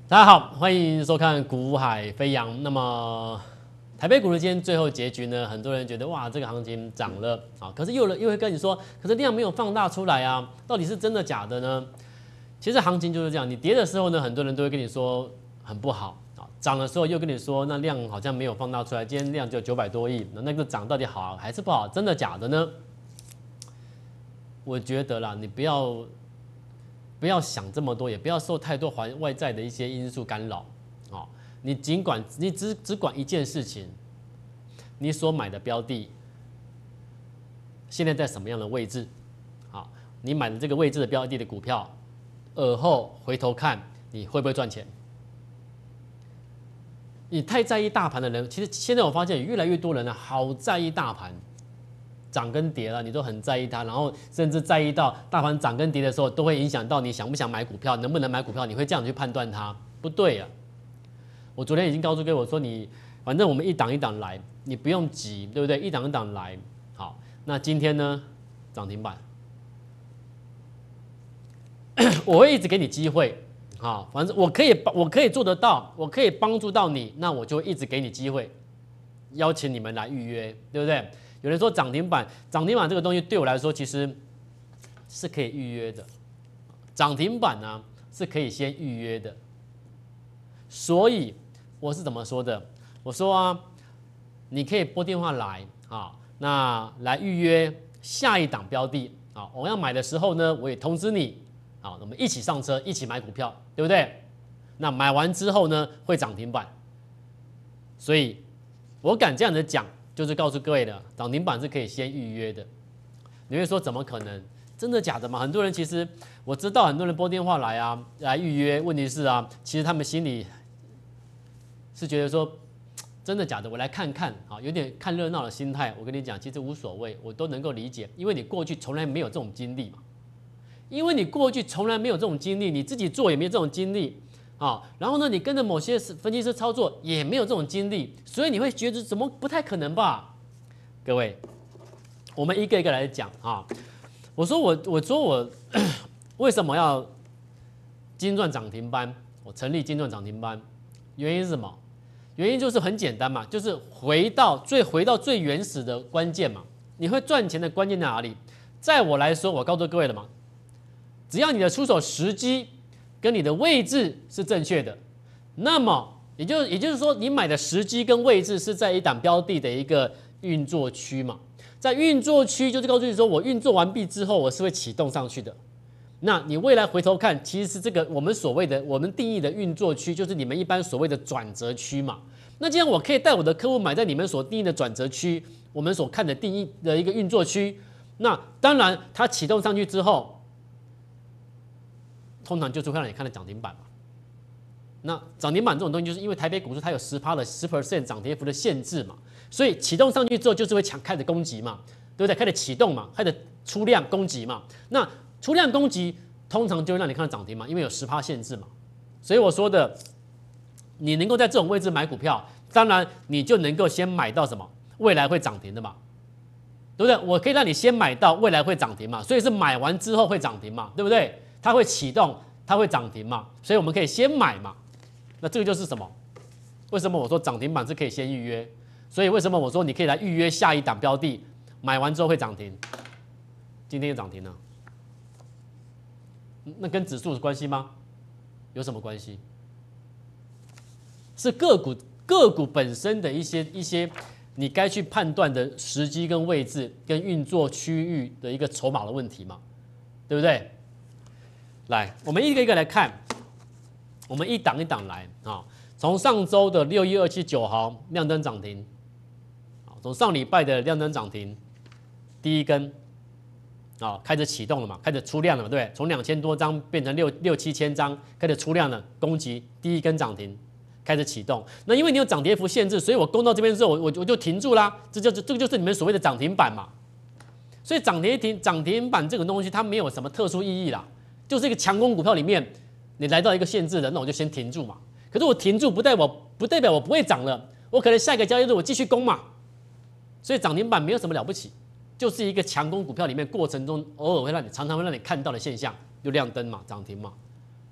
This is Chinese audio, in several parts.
大家好，欢迎收看《股海飞扬》。那么，台北股市今天最后结局呢？很多人觉得哇，这个行情涨了啊，可是又会跟你说，可是量没有放大出来啊，到底是真的假的呢？其实行情就是这样，你跌的时候呢，很多人都会跟你说很不好啊，涨的时候又跟你说那量好像没有放大出来，今天量就900多亿，那个涨到底好还是不好？真的假的呢？我觉得啦，你不要想这么多，也不要受太多外在的一些因素干扰，哦，你只管一件事情，你所买的标的现在在什么样的位置？好，你买的这个位置的标的的股票，尔后回头看你会不会赚钱？你太在意大盘的人，其实现在我发现越来越多人呢，好在意大盘。涨跟跌了，你都很在意它，然后甚至在意到大盘涨跟跌的时候，都会影响到你想不想买股票，能不能买股票，你会这样去判断它，不对啊。我昨天已经告诉各位，我说你反正我们一档一档来，你不用急，对不对？一档一档来。好，那今天呢，涨停板，我会一直给你机会，好，反正我可以做得到，我可以帮助到你，那我就一直给你机会，邀请你们来预约，对不对？有人说涨停板这个东西对我来说其实是可以预约的，涨停板呢是可以先预约的，所以我是怎么说的？我说啊，你可以拨电话来啊，那来预约下一档标的啊，我要买的时候呢，我也通知你，好，我们一起上车，一起买股票，对不对？那买完之后呢，会涨停板，所以我敢这样子讲。就是告诉各位的，涨停板是可以先预约的。你会说怎么可能？真的假的吗？很多人其实我知道，很多人拨电话来啊，来预约。问题是啊，其实他们心里是觉得说，真的假的？我来看看啊，有点看热闹的心态。我跟你讲，其实无所谓，我都能够理解，因为你过去从来没有这种经历嘛。因为你过去从来没有这种经历，你自己做也没有这种经历。啊，然后呢，你跟着某些分析师操作也没有这种经历，所以你会觉得怎么不太可能吧？各位，我们一个一个来讲啊。我说我为什么要金赚涨停班？我成立金赚涨停班，原因是什么？原因就是很简单嘛，就是回到最原始的关键嘛。你会赚钱的关键在哪里？在我来说，我告诉各位了嘛，只要你的出手时机跟你的位置是正确的，那么也就是说，你买的时机跟位置是在一档标的的一个运作区嘛。在运作区就是告诉你说，我运作完毕之后，我是会启动上去的。那你未来回头看，其实是这个我们定义的运作区，就是你们一般所谓的转折区嘛。那这样我可以带我的客户买在你们所定义的转折区，我们所看的定义的一个运作区。那当然，它启动上去之后，通常就是会让你看到涨停板嘛。那涨停板这种东西，就是因为台北股市它有10% 涨跌幅的限制嘛，所以启动上去之后就是会开始攻击嘛，对不对？开始启动嘛，开始出量攻击嘛。那出量攻击通常就会让你看到涨停嘛，因为有10%限制嘛。所以我说的，你能够在这种位置买股票，当然你就能够先买到什么未来会涨停的嘛，对不对？我可以让你先买到未来会涨停嘛，所以是买完之后会涨停嘛，对不对？它会启动，它会涨停嘛，所以我们可以先买嘛。那这个就是什么？为什么我说涨停板是可以先预约？所以为什么我说你可以来预约下一档标的，买完之后会涨停？今天又涨停了，那跟指数有关系吗？有什么关系？是个股本身的一些你该去判断的时机跟位置跟运作区域的一个筹码的问题嘛，对不对？来，我们一个一个来看，我们一档一档来啊。从上周的61279号亮灯涨停，从上礼拜的亮灯涨停，第一根，开始启动了嘛，开始出量了嘛，对不对？从2000多张变成6、7千张，开始出量了，攻击第一根涨停，开始启动。那因为你有涨跌幅限制，所以我攻到这边之后，我就停住啦。这个就是你们所谓的涨停板嘛。所以涨停板这个东西，它没有什么特殊意义啦。就是一个强攻股票里面，你来到一个限制的，那我就先停住嘛。可是我停住不代表我不会涨了，我可能下一个交易日我继续攻嘛。所以涨停板没有什么了不起，就是一个强攻股票里面过程中偶尔常常会让你看到的现象，就亮灯嘛，涨停嘛。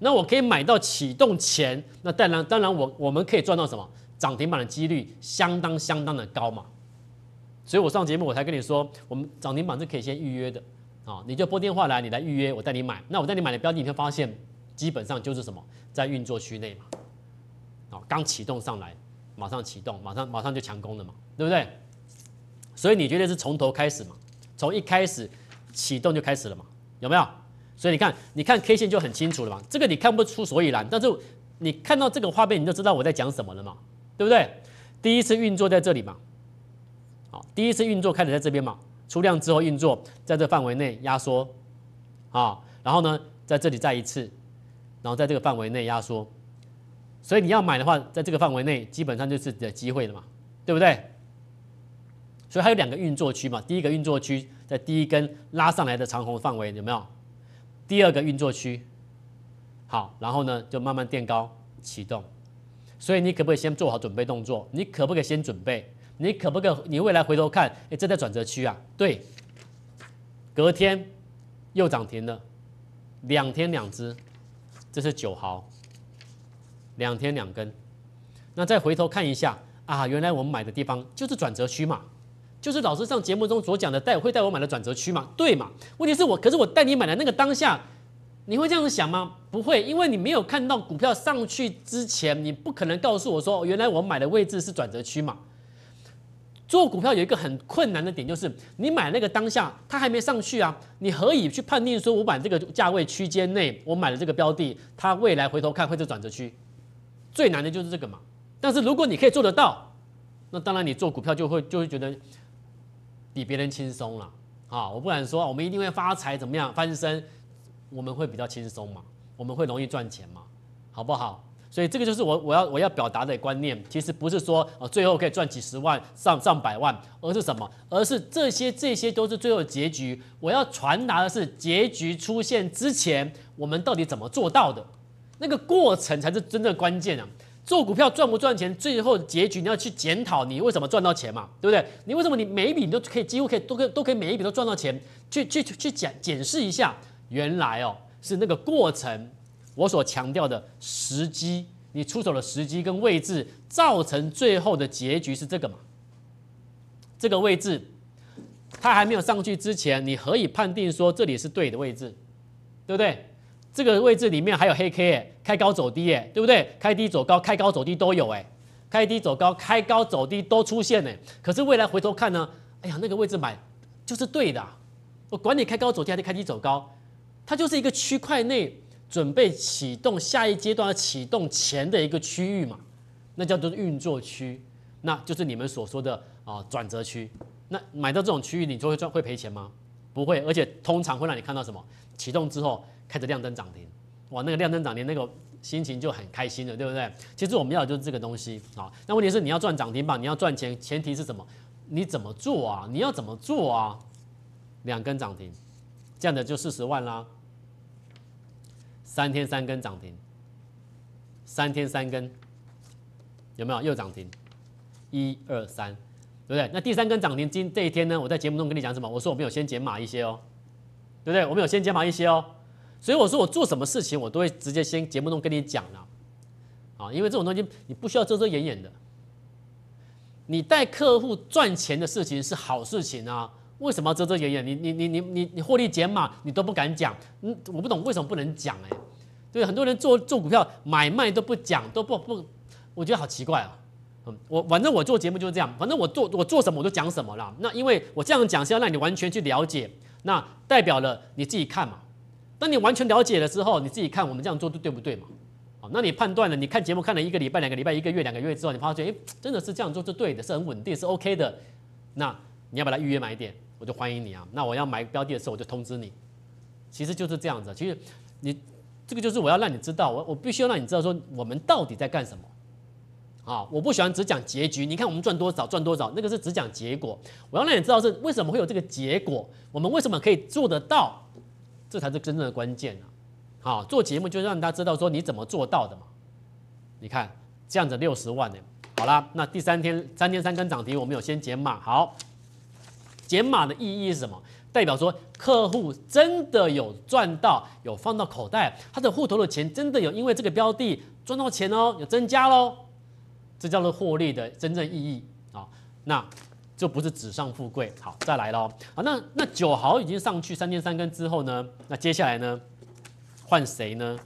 那我可以买到启动前，那当然我们可以赚到什么涨停板的几率相当的高嘛。所以我上节目我才跟你说，我们涨停板是可以先预约的啊，你就拨电话来，你来预约，我带你买。那我带你买的标的，你会发现基本上就是什么，在运作区内嘛，啊，刚启动上来，马上启动，马上就强攻了嘛，对不对？所以你绝对是从头开始嘛，从一开始启动就开始了嘛，有没有？所以你看 K 线就很清楚了嘛，这个你看不出所以然，但是你看到这个画面你就知道我在讲什么了嘛，对不对？第一次运作在这里嘛。好，第一次运作开始在这边嘛，出量之后运作在这范围内压缩，啊，然后呢在这里再一次，然后在这个范围内压缩，所以你要买的话，在这个范围内基本上就是你的机会了嘛，对不对？所以还有2个运作区嘛，第一个运作区在第一根拉上来的长红范围有没有？第2个运作区，好，然后呢就慢慢垫高启动，所以你可不可以先做好准备动作？你可不可以先准备？你可不可以？你未来回头看，哎，这在转折区啊，对，隔天又涨停了，2天2只，这是9毫，2天2根。那再回头看一下啊，原来我们买的地方就是转折区嘛，就是老师上节目中所讲的会带我买的转折区嘛，对嘛？问题是可是我带你买的那个当下，你会这样子想吗？不会，因为你没有看到股票上去之前，你不可能告诉我说，原来我买的位置是转折区嘛。做股票有一个很困难的点，就是你买那个当下它还没上去啊，你何以去判定说我买这个价位区间内我买的这个标的，它未来回头看会是转折区？最难的就是这个嘛。但是如果你可以做得到，那当然你做股票就会觉得比别人轻松了啊！我不敢说我们一定会发财怎么样翻身，我们会比较轻松嘛，我们会容易赚钱嘛，好不好？所以这个就是我要表达的观念，其实不是说最后可以赚几十万、上百万，而是什么？而是这些都是最后的结局。我要传达的是结局出现之前，我们到底怎么做到的？那个过程才是真正的关键啊！做股票赚不赚钱，最后的结局你要去检讨你为什么赚到钱嘛，对不对？你为什么你每一笔你都可以几乎都可以每一笔都赚到钱？去检视一下，原来是那个过程。我所强调的时机，你出手的时机跟位置，造成最后的结局是这个嘛？这个位置，它还没有上去之前，你何以判定说这里是对的位置？对不对？这个位置里面还有黑 K 开高走低对不对？开低走高，开高走低都有开低走高，开高走低都出现可是未来回头看呢？哎呀，那个位置买就是对的我管你开高走低还是开低走高，它就是一个区块内。准备启动下一阶段的启动前的一个区域嘛，那叫做运作区，那就是你们所说的转折区。那买到这种区域，你就会赔钱吗？不会，而且通常会让你看到什么？启动之后开始亮灯涨停，哇，那个亮灯涨停那个心情就很开心了，对不对？其实我们要的就是这个东西啊。那问题是你要赚涨停板，你要赚钱，前提是什么？你怎么做啊？你要怎么做啊？2根涨停，这样的就40万啦。3天3根涨停，3天3根，有没有又涨停？1、2、3，对不对？那第3根涨停这一天呢？我在节目中跟你讲什么？我说我们有先减码一些对不对？我们有先减码一些所以我说我做什么事情，我都会直接先节目中跟你讲了因为这种东西你不需要遮遮掩掩的。你带客户赚钱的事情是好事情啊。为什么要遮遮掩掩？你获利减码你都不敢讲，我不懂为什么不能讲对，很多人做股票买卖都不讲，都不，我觉得好奇怪反正我做节目就是这样，反正我做什么我就讲什么啦。那因为我这样讲是要让你完全去了解，那代表了你自己看嘛。当你完全了解了之后，你自己看我们这样做对不对嘛？那你判断了，你看节目看了1个礼拜、2个礼拜、1个月、2个月之后，你发现真的是这样做是对的，是很稳定，是 OK 的。那你要把它预约买点，我就欢迎你啊。那我要买标的的时候，我就通知你。其实就是这样子。其实你这个就是我要让你知道，我必须要让你知道说我们到底在干什么。我不喜欢只讲结局。你看我们赚多少，那个是只讲结果。我要让你知道是为什么会有这个结果，我们为什么可以做得到，这才是真正的关键做节目就是让大家知道说你怎么做到的嘛。你看这样子60万好啦，那第3天3根涨停，我们有先减码。好。减码的意义是什么？ 代表说客户真的有赚到，有放到口袋，他的户头的钱真的有因为这个标的赚到钱哦，有增加喽，这叫做获利的真正意义啊。那就不是纸上富贵。好，再来喽。好，那9毫已经上去3天3根之后呢，那接下来呢，换谁呢？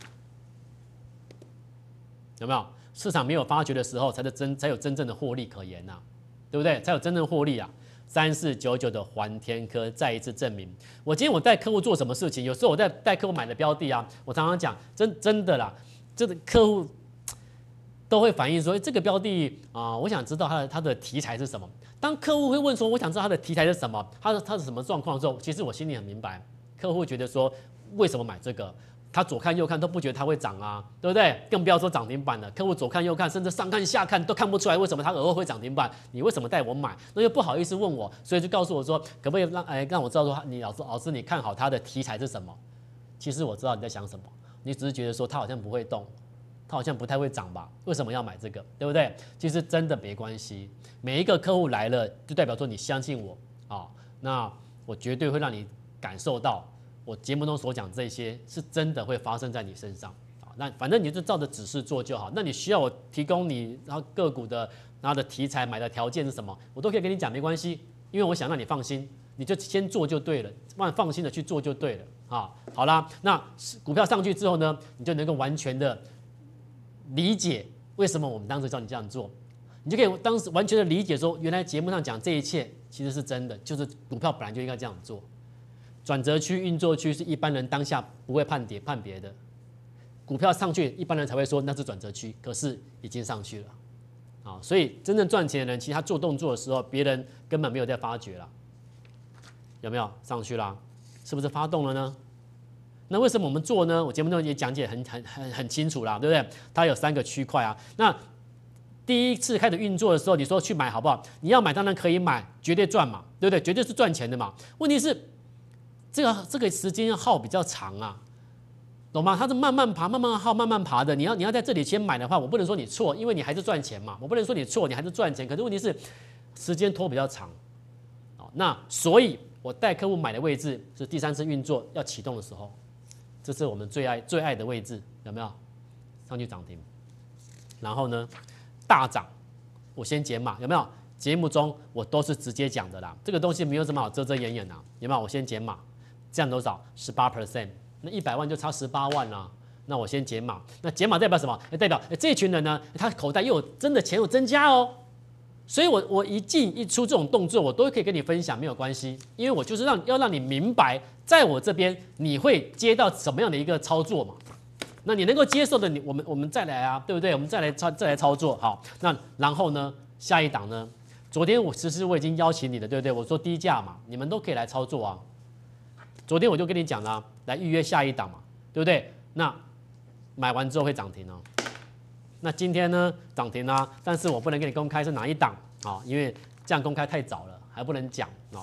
有没有？市场没有发觉的时候，才有真正的获利可言呐、对不对？才有真正获利啊。3499的环天科再一次证明，我今天我带客户做什么事情？有时候我在带客户买的标的啊，我常常讲，真的啦，这个客户都会反映说，这个标的啊、我想知道它的题材是什么。当客户会问说，我想知道它的题材是什么，它是什么状况的时候，其实我心里很明白，客户会觉得说，为什么买这个？他左看右看都不觉得它会涨啊，对不对？更不要说涨停板了。客户左看右看，甚至上看下看都看不出来为什么它而后会涨停板。你为什么带我买？那就不好意思问我，所以就告诉我说，可不可以让我知道说，你老师你看好它的题材是什么？其实我知道你在想什么，你只是觉得说它好像不会动，它好像不太会涨吧？为什么要买这个？对不对？其实真的没关系，每一个客户来了，就代表说你相信我啊，那我绝对会让你感受到。我节目中所讲这些是真的会发生在你身上啊，那反正你就照着指示做就好。那你需要我提供你然后个股的然后的题材买的条件是什么，我都可以跟你讲，没关系，因为我想让你放心，你就先做就对了，放心的去做就对了啊。好啦，那股票上去之后呢，你就能够完全的理解为什么我们当时叫你这样做，你就可以当时完全的理解说，原来节目上讲这一切其实是真的，就是股票本来就应该这样做。转折区、运作区是一般人当下不会判别的，股票上去，一般人才会说那是转折区，可是已经上去了，啊，所以真正赚钱的人，其实他做动作的时候，别人根本没有在发觉了，有没有上去啦？是不是发动了呢？那为什么我们做呢？我节目中也讲解很清楚啦，对不对？它有3个区块啊。那第一次开始运作的时候，你说去买好不好？你要买当然可以买，绝对赚嘛，对不对？绝对是赚钱的嘛。问题是。这个时间要耗比较长啊，懂吗？它是慢慢爬、慢慢耗、慢慢爬的。你要在这里先买的话，我不能说你错，因为你还是赚钱嘛。我不能说你错，你还是赚钱。可是问题是时间拖比较长，那所以我带客户买的位置是第3次运作要启动的时候，这是我们最爱的位置，有没有？上去涨停，然后呢大涨，我先减码，有没有？节目中我都是直接讲的啦，这个东西没有什么好遮遮掩掩的，有没有？我先减码。这样多少？18%，那100万就差18万啦。那我先减码，那减码代表什么？代表这群人呢，他口袋又有真的钱有增加哦。所以我一进一出这种动作，我都可以跟你分享，没有关系，因为我就是要让你明白，在我这边你会接到什么样的一个操作嘛。那你能够接受的，我们再来啊，对不对？我们再来操作。好，那然后呢，下一档呢？昨天其实我已经邀请你了，对不对？我说低价嘛，你们都可以来操作啊。昨天我就跟你讲了，来预约下一档嘛，对不对？那买完之后会涨停哦。那今天呢涨停啊，但是我不能跟你公开是哪一档啊，因为这样公开太早了，还不能讲哦。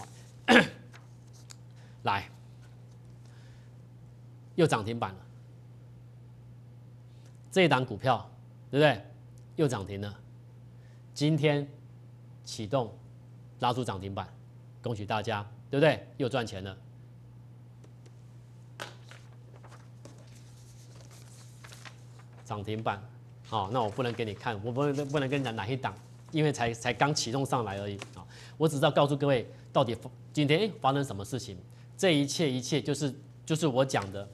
来，又涨停板了，这一档股票对不对？又涨停了，今天启动拉出涨停板，恭喜大家，对不对？又赚钱了。涨停板，好，那我不能给你看，我不能跟你讲哪一档，因为才刚启动上来而已啊。我只知道告诉各位，到底今天发生什么事情，这一切就是我讲的，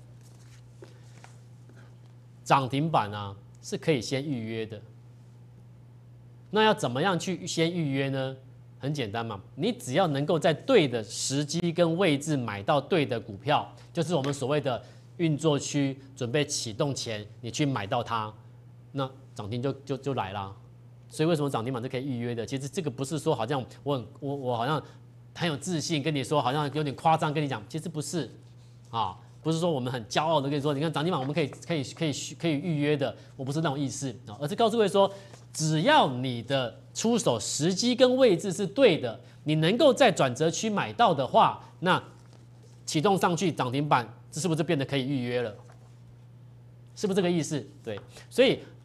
涨停板啊是可以先预约的。那要怎么样去先预约呢？很简单嘛，你只要能够在对的时机跟位置买到对的股票，就是我们所谓的。运作区准备启动前，你去买到它，那涨停就来啦。所以为什么涨停板是可以预约的？其实这个不是说好像我好像很有自信跟你说，好像有点夸张跟你讲，其实不是啊，不是说我们很骄傲的跟你说，你看涨停板我们可以预约的，我不是那种意思啊，而是告诉各位说，只要你的出手时机跟位置是对的，你能够在转折区买到的话，那启动上去涨停板。这是不是变得可以预约了？是不是这个意思？对，所以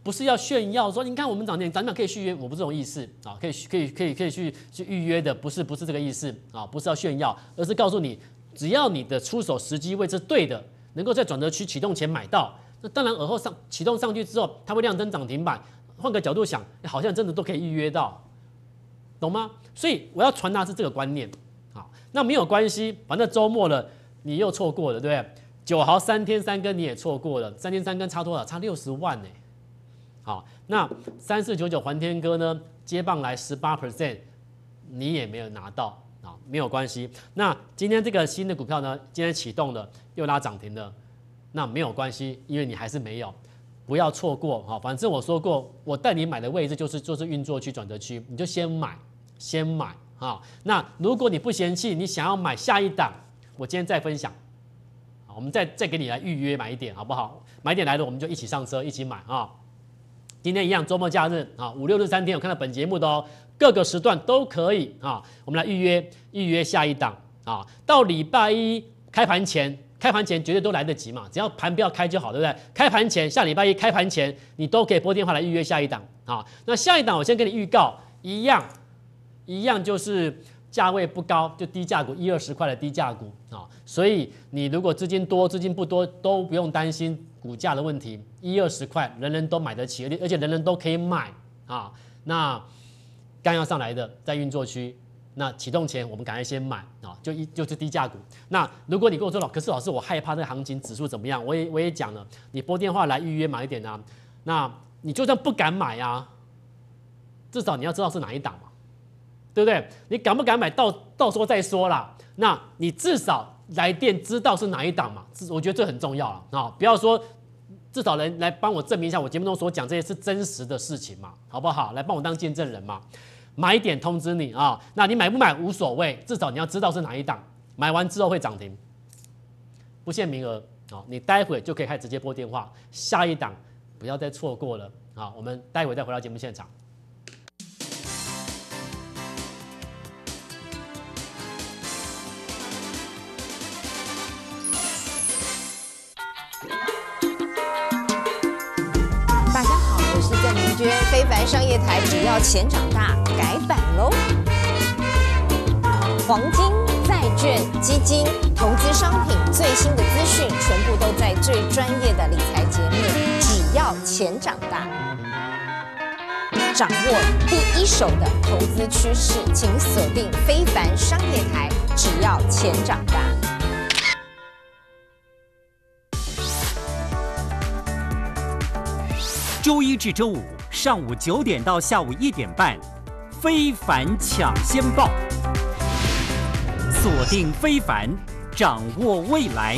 不是要炫耀说，你看我们涨停板可以续约，我不是这种意思啊，可以去预约的，不是这个意思啊，不是要炫耀，而是告诉你，只要你的出手时机位置对的，能够在转折区启动前买到，那当然而后启动上去之后，它会亮灯涨停板。换个角度想，好像真的都可以预约到，懂吗？所以我要传达是这个观念。好，那没有关系，反正周末了，你又错过了，对不对？9豪3天3根你也错过了，3天3根差多少？差60万呢。好，那3499环天哥呢，接棒来18%，你也没有拿到啊，没有关系。那今天这个新的股票呢，今天启动了，又拉涨停了，那没有关系，因为你还是没有。不要错过哈，反正我说过，我带你买的位置就是运作区、转折区，你就先买哈。那如果你不嫌弃，你想要买下一档，我今天再分享，我们再给你来预约买一点好不好？买一点来了，我们就一起上车，一起买啊。今天一样，周末假日啊，5、6日3天，有看到本节目的哦，各个时段都可以啊。我们来预约下一档啊，到礼拜一开盘前绝对都来得及嘛，只要盘不要开就好，对不对？开盘前，下礼拜一开盘前，你都可以拨电话来预约下一档啊。那下一档我先跟你预告，一样就是价位不高，就低价股，10、20块的低价股啊。所以你如果资金多、资金不多，都不用担心股价的问题，10、20块人人都买得起，而且人人都可以买啊。那刚要上来的在运作区。那启动前我们赶快先买啊，就是低价股。那如果你跟我说可是老师我害怕这个行情指数怎么样？我也讲了，你拨电话来预约买一点啊。那你就算不敢买啊，至少你要知道是哪一档嘛，对不对？你敢不敢买到时候再说啦。那你至少来电知道是哪一档嘛，我觉得这很重要了啊。不要说至少来帮我证明一下我节目中所讲这些是真实的事情嘛，好不好？来帮我当见证人嘛。买一点通知你啊，那你买不买无所谓，至少你要知道是哪一档，买完之后会涨停，不限名额啊，你待会就可以开始直接拨电话，下一档不要再错过了啊，我们待会再回到节目现场。 大家好，我是郑明娟，非凡商业台，只要钱长大，改版喽！黄金、债券、基金、投资商品最新的资讯，全部都在最专业的理财节目，只要钱长大，掌握第一手的投资趋势，请锁定非凡商业台，只要钱长大。 周一至周五上午9点到下午1点半，非凡抢先报，锁定非凡，掌握未来。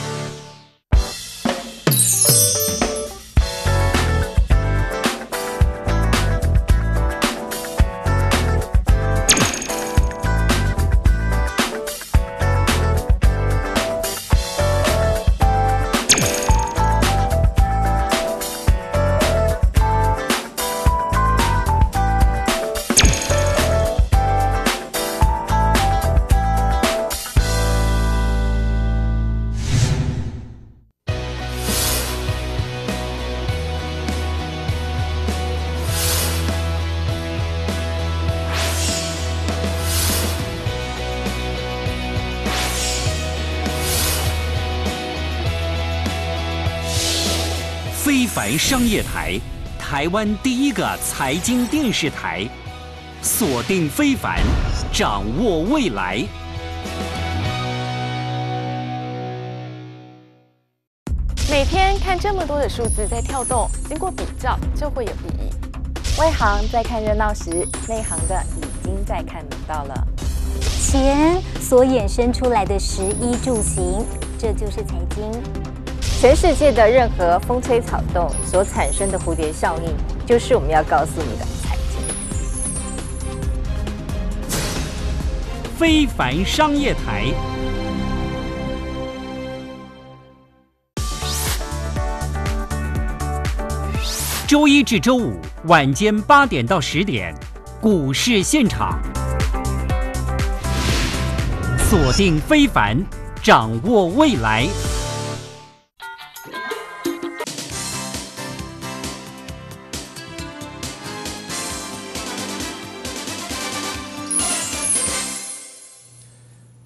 非凡商业台，台湾第一个财经电视台，锁定非凡，掌握未来。 每天看这么多的数字在跳动，经过比较就会有意义。外行在看热闹时，内行的已经在看门道了。 钱所衍生出来的食衣住行，这就是财经。 全世界的任何风吹草动所产生的蝴蝶效应，就是我们要告诉你的财经。 非凡商业台，周一至周五晚间8点到10点，股市现场，锁定非凡，掌握未来。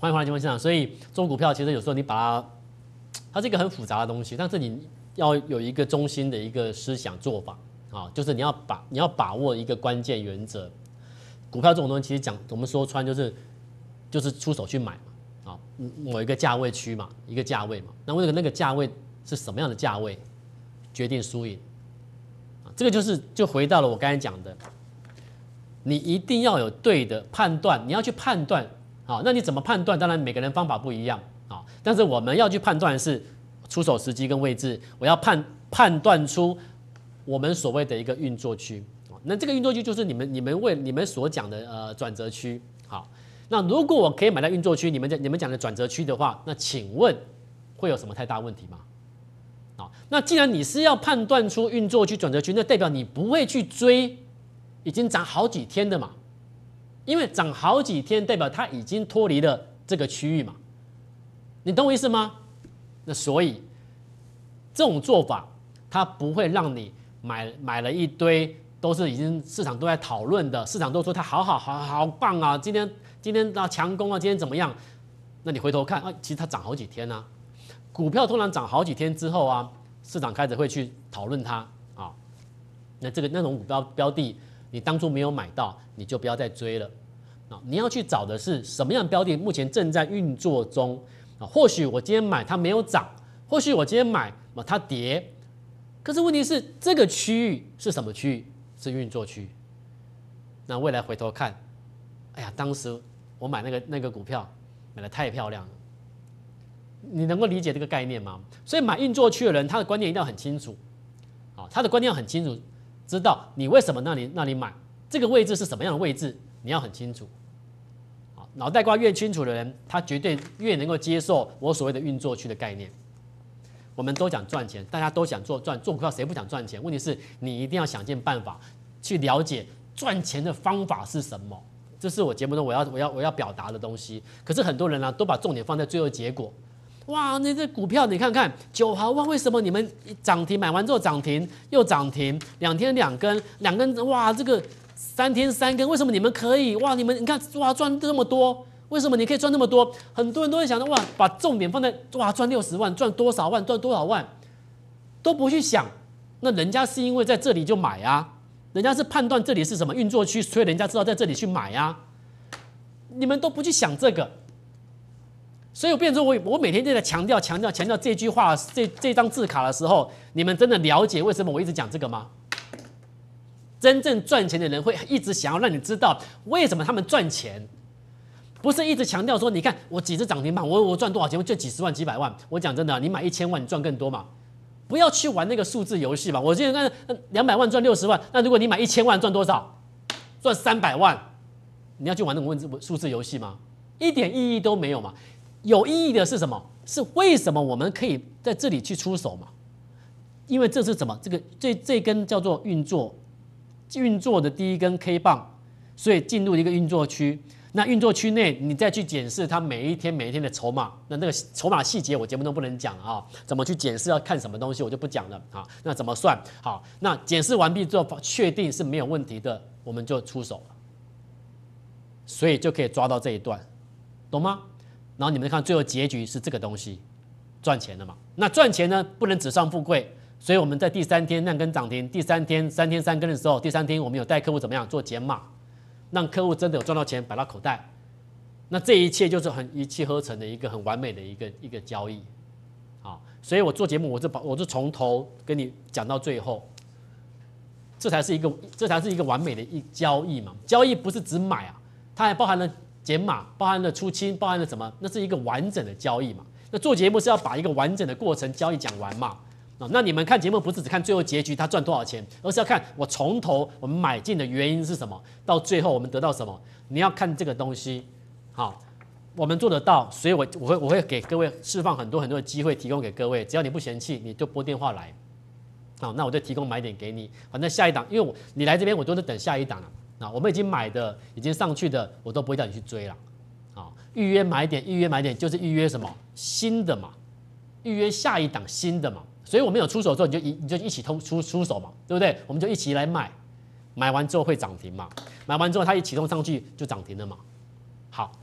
欢迎回来节目现场。所以做股票其实有时候你把它是一个很复杂的东西，但是你要有一个中心的一个思想做法啊，就是你要把握一个关键原则。股票这种东西其实我们说穿就是出手去买嘛，啊，某一个价位区嘛，一个价位嘛，那那个价位是什么样的价位，决定输赢。这个就回到了我刚才讲的，你一定要有对的判断，你要去判断，好，那你怎么判断？当然每个人方法不一样啊，但是我们要去判断的是出手时机跟位置，我要判断出我们所谓的一个运作区。那这个运作区就是你们所讲的转折区。好，那如果我可以买到运作区，你们讲的转折区的话，那请问会有什么太大问题吗？好，那既然你是要判断出运作区、转折区，那代表你不会去追已经涨好几天的嘛，因为涨好几天代表它已经脱离了这个区域嘛，你懂我意思吗？那所以这种做法，它不会让你买了一堆。都是已经市场都在讨论的，市场都说它好棒啊！今天啊强攻啊，今天怎么样？那你回头看啊，其实它涨好几天啊。股票通常涨好几天之后啊，市场开始会去讨论它啊。那那种股票标的，你当初没有买到，你就不要再追了啊。你要去找的是什么样的标的目前正在运作中啊？或许我今天买它没有涨，或许我今天买它跌，可是问题是这个区域是什么区域？是运作区。那未来回头看，哎呀，当时我买那个股票买得太漂亮了，你能够理解这个概念吗？所以买运作区的人，他的观念一定要很清楚，啊，他的观念要很清楚，知道你为什么那里买，这个位置是什么样的位置，你要很清楚。脑袋瓜越清楚的人，他绝对越能够接受我所谓的运作区的概念。我们都想赚钱，大家都想做股票，谁不想赚钱？问题是你一定要想尽办法去了解赚钱的方法是什么。这是我节目中我要表达的东西。可是很多人呢，都把重点放在最后结果。哇，那这股票你看看9毫万，为什么你们涨停买完之后涨停又涨停，2天2根，哇，这个3天3根，为什么你们可以？哇，你看哇赚这么多。为什么你可以赚那么多？很多人都会想到哇，把重点放在哇赚60万，赚多少万，赚多少万，都不去想。那人家是因为在这里就买啊，人家是判断这里是什么运作区，所以人家知道在这里去买啊。你们都不去想这个，所以我变成说我每天都在强调这句话，这张字卡的时候，你们真的了解为什么我一直讲这个吗？真正赚钱的人会一直想要让你知道为什么他们赚钱。不是一直强调说，你看我几只涨停板，我赚多少钱？我就几十万、几百万。我讲真的，你买1000万，你赚更多嘛？不要去玩那个数字游戏嘛。我现在看200万赚60万，那如果你买1000万赚多少？赚300万，你要去玩那种数字游戏吗？一点意义都没有嘛。有意义的是什么？是为什么我们可以在这里去出手嘛？因为这是什么？这根叫做运作的第一根 K 棒，所以进入一个运作区。那运作区内，你再去检视它每一天的筹码，那个筹码细节我节目都不能讲啊，怎么去检视要看什么东西我就不讲了啊。那怎么算？好，那检视完毕之后确定是没有问题的，我们就出手了，所以就可以抓到这一段，懂吗？然后你们看最后结局是这个东西，赚钱了嘛？那赚钱呢不能纸上富贵，所以我们在第3天那根涨停，第3天3天3根的时候，第3天我们有带客户怎么样做减码。让客户真的有赚到钱，摆到口袋，那这一切就是很一气呵成的一个很完美的一个交易，好，所以我做节目我就从头跟你讲到最后，这才是一个完美的交易嘛。交易不是只买啊，它还包含了减码，包含了出清，包含了什么？那是一个完整的交易嘛。那做节目是要把一个完整的过程交易讲完嘛。那你们看节目不是只看最后结局他赚多少钱，而是要看我从头我们买进的原因是什么，到最后我们得到什么，你要看这个东西。好，我们做得到，所以我会给各位释放很多的机会提供给各位，只要你不嫌弃，你就拨电话来，好，那我就提供买点给你。反正下一档，因为你来这边我都是等下一档了，我们已经买的已经上去的我都不会叫你去追了，好，预约买点就是预约什么新的嘛，预约下一档新的嘛。所以我们有出手之后，你就一起出手嘛，对不对？我们就一起来买，买完之后会涨停嘛，买完之后它一启动上去就涨停了嘛。好，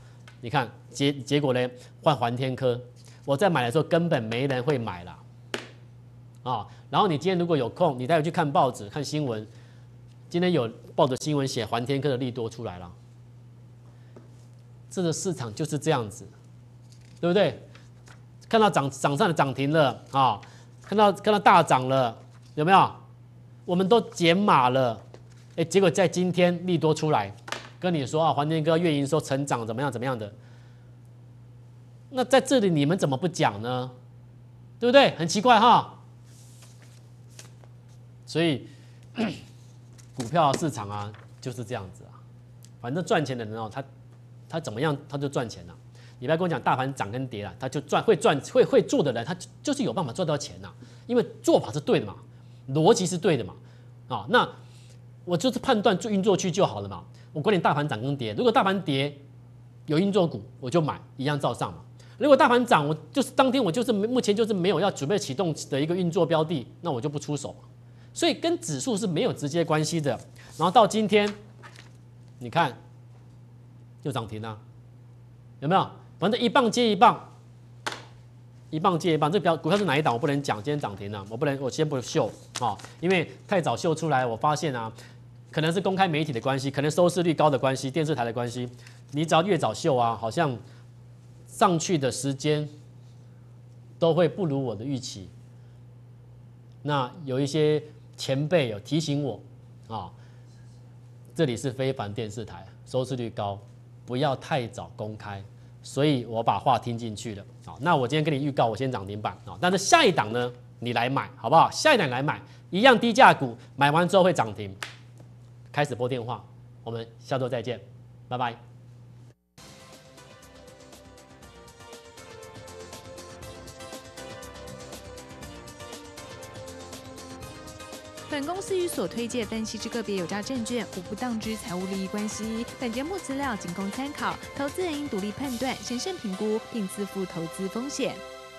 你看结果呢，换环天科，我在买的时候根本没人会买啦，啊，然后你今天如果有空，你待会去看报纸看新闻，今天有报纸新闻写环天科的利多出来了，这个市场就是这样子，对不对？看到涨上的涨停了啊，看到大涨了，有没有？我们都减码了，哎，结果在今天利多出来，跟你说啊，环天科月营收成长怎么样的，那在这里你们怎么不讲呢？对不对？很奇怪哈。所以股票市场啊就是这样子啊，反正赚钱的人哦，他怎么样他就赚钱了。你不要跟我讲大盘涨跟跌了，他就会做的人，他就是有办法赚到钱呐，因为做法是对的嘛，逻辑是对的嘛，啊，那我就是判断运作区就好了嘛，我管你大盘涨跟跌，如果大盘跌有运作股我就买，一样照上嘛。如果大盘涨，我就是当天我就是目前就是没有要准备启动的一个运作标的，那我就不出手嘛。所以跟指数是没有直接关系的。然后到今天，你看又涨停了，有没有？反正一棒接一棒，一棒接一棒。这股票是哪一档我不能讲，今天涨停了，我先不秀啊，因为太早秀出来，我发现啊，可能是公开媒体的关系，可能收视率高的关系，电视台的关系，你只要越早秀啊，好像上去的时间都会不如我的预期。那有一些前辈有提醒我啊，这里是非凡电视台，收视率高，不要太早公开。所以我把话听进去了。好，那我今天跟你预告，我先涨停板啊，但是下一档呢，你来买好不好？下一档来买，一样低价股，买完之后会涨停。开始拨电话，我们下周再见，拜拜。 本公司与所推介分析之个别有价证券无不当之财务利益关系。本节目资料仅供参考，投资人应独立判断、审慎评估，并自负投资风险。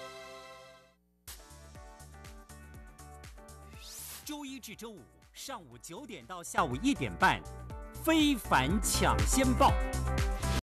周一至周五上午9点到下午1点半，非凡抢先报。